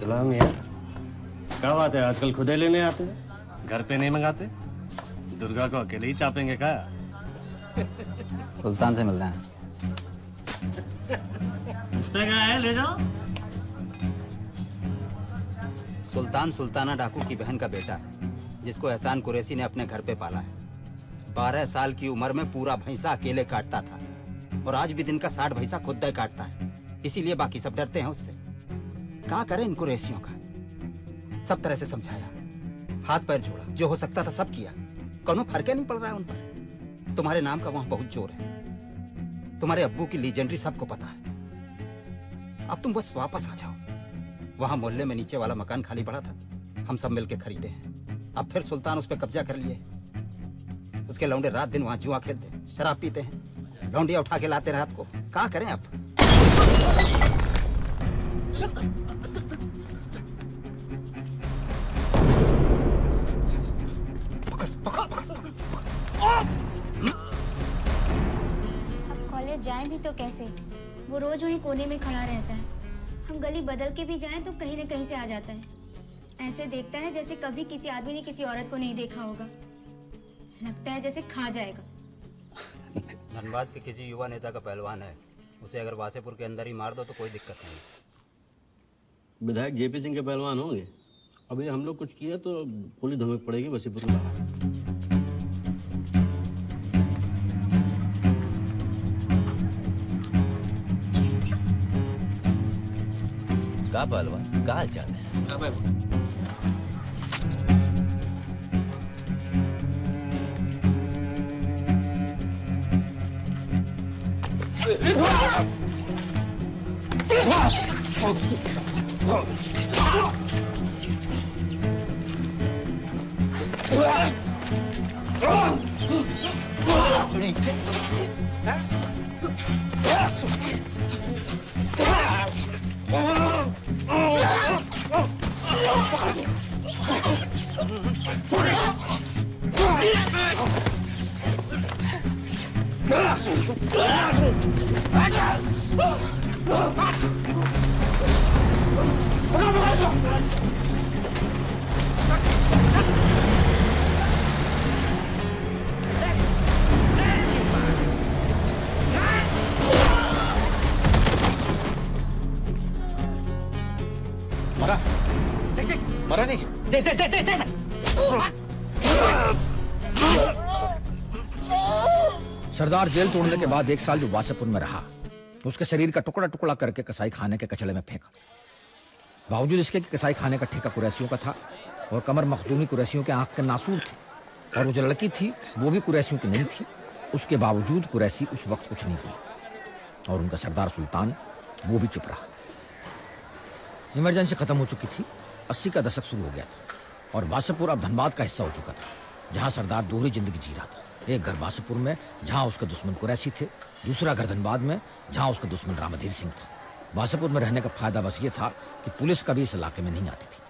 सलाम यार। क्या बात है, आजकल खुदे लेने आते, घर पे नहीं मंगाते? दुर्गा को अकेले ही चापेंगे क्या? सुल्तान से मिलना है। क्या है, ले जाओ। सुल्तान सुल्ताना डाकू की बहन का बेटा है, जिसको एहसान कुरैशी ने अपने घर पे पाला है। 12 साल की उम्र में पूरा भैंसा अकेले काटता था और आज भी दिन का 60 भैंसा खुद दे काटता है। इसीलिए बाकी सब डरते हैं उससे। क्या करें इन कुरैशियों का? सब तरह से समझाया, हाथ पैर जोड़ा, जो हो सकता था सब किया, कोनो फर्क नहीं पड़ रहा है उन पर। तुम्हारे नाम का वहां बहुत जोर है, तुम्हारे अब्बू की लीजेंडरी सबको पता है। अब तुम बस वापस आ जाओ। वहां मोहल्ले में नीचे वाला मकान खाली पड़ा था, हम सब मिलके खरीदे हैं। अब फिर सुल्तान उस पर कब्जा कर लिए। उसके लौंडे रात दिन वहां जुआ खेलते, शराब पीते हैं, लौंडिया उठा के लाते रात को। क्या करें अब? अब कॉलेज जाएं भी तो कैसे? वो रोज वहीं कोने में खड़ा रहता है। हम गली बदल के भी जाएं तो कहीं न कहीं से आ जाता है। ऐसे देखता है जैसे कभी किसी आदमी ने किसी औरत को नहीं देखा होगा। लगता है जैसे खा जाएगा। धनबाद के किसी युवा नेता का पहलवान है, उसे अगर वासेपुर के अंदर ही मार दो तो कोई दिक्कत नहीं। विधायक जेपी सिंह के पहलवान होंगे। अभी हम लोग कुछ किया तो पुलिस धमक पड़ेगी वसीपुर के बाहर। का पहलवान, का हाल चाल है? मरा? मरा नहीं? दे दे दे दे दे। सरदार जेल तोड़ने के बाद 1 साल जो वासेपुर में रहा, उसके शरीर का टुकड़ा टुकड़ा करके कसाई खाने के कचड़े में फेंका। बावजूद इसके कि कसाई खाने का ठेका कुरैशियों का था और कमर मखदूमी कुरैशियों के आंख के नासूर थे, और वो जो लड़की थी वो भी कुरैशियों की नहीं थी। उसके बावजूद कुरैशी उस वक्त कुछ नहीं बोली और उनका सरदार सुल्तान वो भी चुप रहा। इमरजेंसी खत्म हो चुकी थी, 80 का दशक शुरू हो गया था और वासेपुर अब धनबाद का हिस्सा हो चुका था, जहां सरदार दोहरी जिंदगी जी रहा था। एक घर वासेपुर में जहां उसके दुश्मन कुरैशी थे, दूसरा घर धनबाद में जहां उसका दुश्मन रामधीर सिंह था। वासेपुर में रहने का फायदा बस ये था कि पुलिस कभी इस इलाके में नहीं आती थी।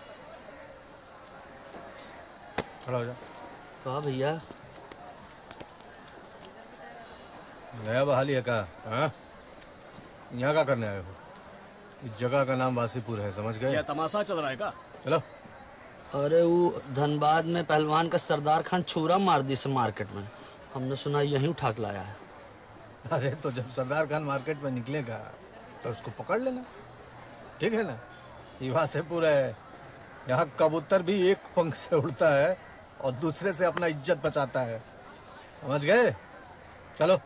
खड़ा हो जा। कहा भैया? नया बहाली है का? हाँ? यहाँ क्या करने आए हो? इस जगह का नाम वासीपुर है, समझ गए? क्या तमाशा चल रहा है का? चलो। अरे वो धनबाद में पहलवान का सरदार खान छुरा मार दी से मार्केट में, हमने सुना यहीं उठा के लाया है। अरे तो जब सरदार खान मार्केट में निकलेगा तो उसको पकड़ लेना, ठीक है ना? ये वासेपुर है, यहाँ कबूतर भी एक पंख से उड़ता है और दूसरे से अपना इज्जत बचाता है, समझ गए? चलो।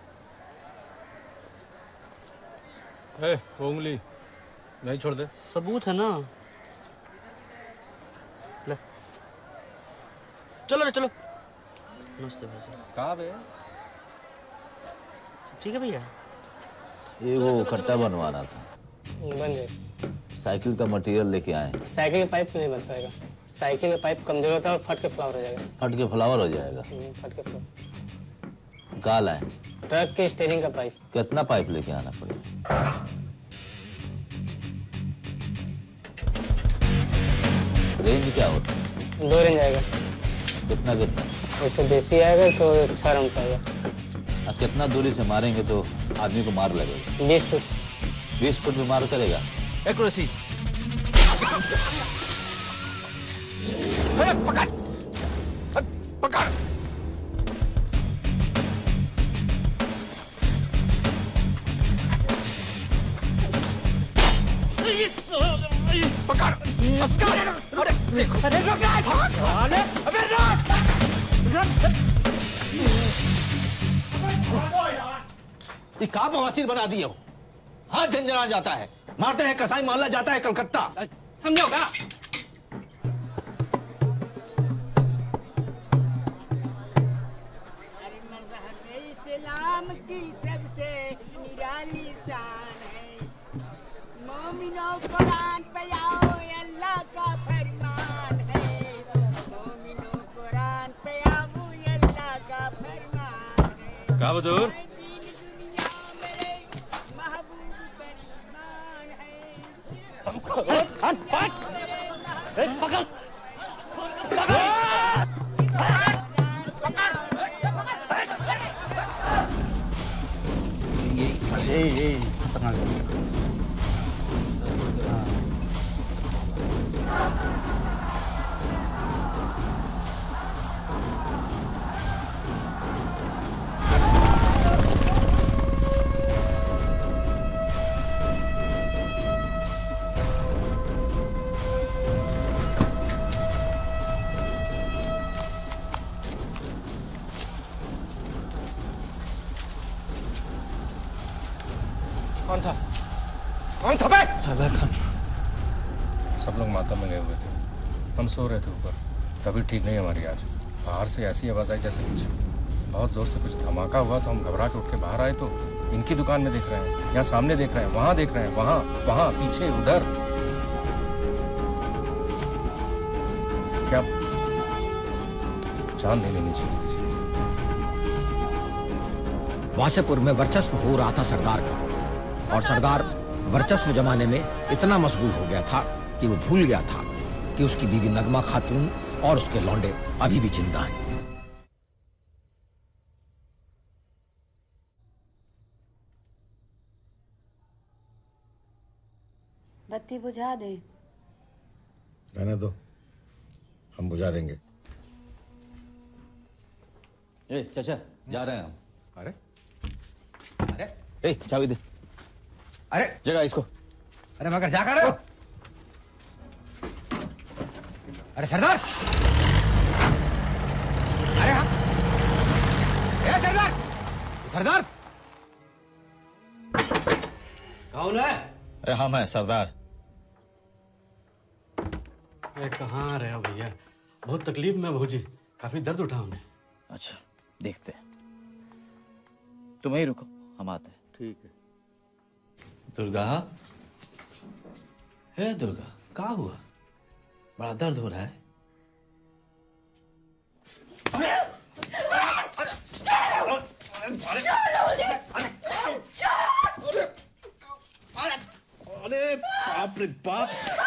वो उंगली नहीं छोड़ दे। सबूत है ना? ले चलो रे चलो। नमस्ते भैया। कहाँ बे? सब ठीक है भैया? ये वो खट्टा बनवाना था। बन जाए। साइकिल का मटेरियल लेके आए। साइकिल का पाइप नहीं बन पाएगा। साइकिल का पाइप कमजोर होता है और फट के फ्लावर हो जाएगा। फट के फ्लावर हो जाएगा? फट के फ्लावर। कहाँ लाए? ट्रक के स्टीयरिंग का पाइप। कितना पाइप लेके आना पड़ेगा? रेंज क्या होता है? 2 रेंज आएगा। कितना कितना? एक तो देसी आएगा तो 6 राउंड का आएगा। अब कितना दूरी से मारेंगे तो आदमी को मार लगेगा? 20 फुट। 20 फुट में मार करेगा? कुरैशी अरे पकड़, पकड़। पकड़, अरे देखो, अरे रुक, अबे रुक। ये कहाँ बवासीर बना दिए हो? हाथ झंझना जाता है, मारते हैं कसाई मोहल्ला जाता है कलकत्ता, समझो क्या? इस्लाम की सबसे निराली शान है, मोमिनो कुरान पे आओ अल्लाह का फरमान है, मोमिनो कुरान पे आओ अल्लाह का फरमान है। क्या बदूर? पकड़ कौन था? कौन था बे? सरदार खान। सब लोग माता में गए हुए थे, हम सो रहे थे ऊपर। तभी ठीक नहीं हमारी आज। बाहर से ऐसी आवाज आई जैसे कुछ बहुत जोर से कुछ धमाका हुआ, तो हम घबरा के उठ के बाहर आए तो इनकी दुकान में देख रहे हैं, यहाँ सामने देख रहे हैं, वहां देख रहे हैं, वहां वहां पीछे उधर। क्या जान नहीं लेनी चाहिए किसी की। वासेपुर में वर्चस्व हो रहा था सरदार का, और सरदार वर्चस्व जमाने में इतना मशगूल हो गया था कि वो भूल गया था कि उसकी बीवी नगमा खातून और उसके लौंडे अभी भी जिंदा हैं। बत्ती बुझा दे। रहने दो, हम बुझा देंगे। ए चाचा, जा रहे हैं हम। अरे अरे ए चाबी दे। अरे जगह इसको। अरे मगर जा कर। अरे सरदार, अरे हाँ, ए सरदार, सरदार कौन है? अरे हम हैं सरदार। कहाँ रहे हो भैया? बहुत तकलीफ में भौजी, काफी दर्द उठा उन्हें। अच्छा देखते हैं, तुम यहीं रुको, हम आते हैं। ठीक है। दुर्गा, हे दुर्गा, क्या हुआ? बड़ा दर्द हो रहा है। अरे बाप रे बाप,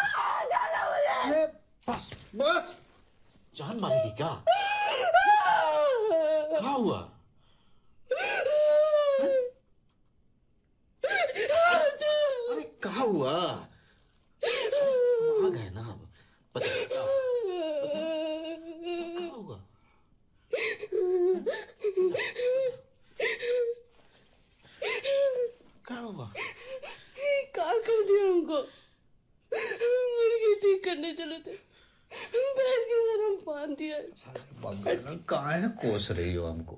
बस बस, जान मारेगी क्या? क्या हुआ? अरे क्या हुआ? आ गए ना अब, बता क्या हुआ? क्या हुआ? क्या कर दिया हमको? मुर्गी ठीक करने चले थे, भैंस की शर्म बांध दिया। कहाँ है कोस रही हो हमको?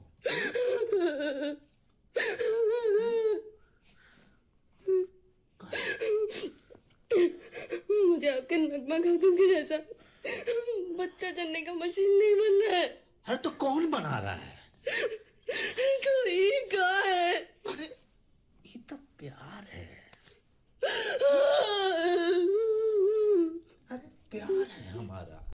मुझे आपके नगमा खातून के जैसा बच्चा जनने का मशीन नहीं बनना है। अरे तो कौन बना रहा है?